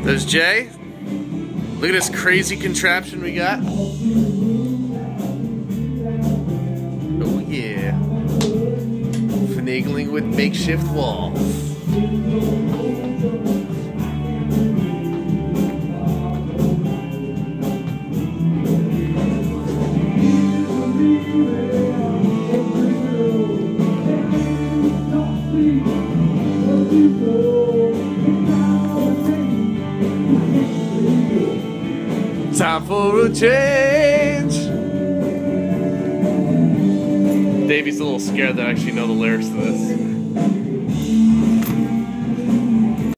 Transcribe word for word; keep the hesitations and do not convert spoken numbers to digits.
There's Jay. Look at this crazy contraption we got. Oh yeah. Finagling with makeshift walls. Time for a change. Davey's a little scared that I actually know the lyrics to this.